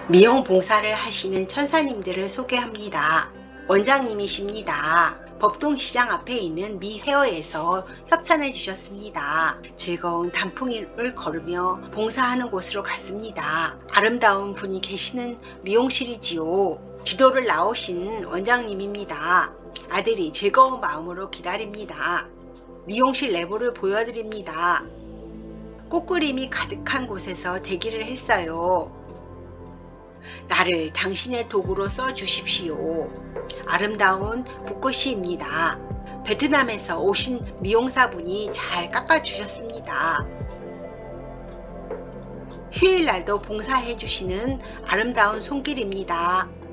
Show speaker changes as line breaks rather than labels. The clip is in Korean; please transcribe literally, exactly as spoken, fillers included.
미용 봉사를 하시는 천사님들을 소개합니다. 원장님이십니다. 법동시장 앞에 있는 미헤어에서 협찬해 주셨습니다. 즐거운 단풍을 걸으며 봉사하는 곳으로 갔습니다. 아름다운 분이 계시는 미용실이지요. 지도를 나오신 원장님입니다. 아들이 즐거운 마음으로 기다립니다. 미용실 내부를 보여드립니다. 꽃그림이 가득한 곳에서 대기를 했어요. 나를 당신의 도구로 써주십시오. 아름다운 붓글씨입니다. 베트남에서 오신 미용사분이 잘 깎아주셨습니다. 휴일날도 봉사해 주시는 아름다운 손길입니다.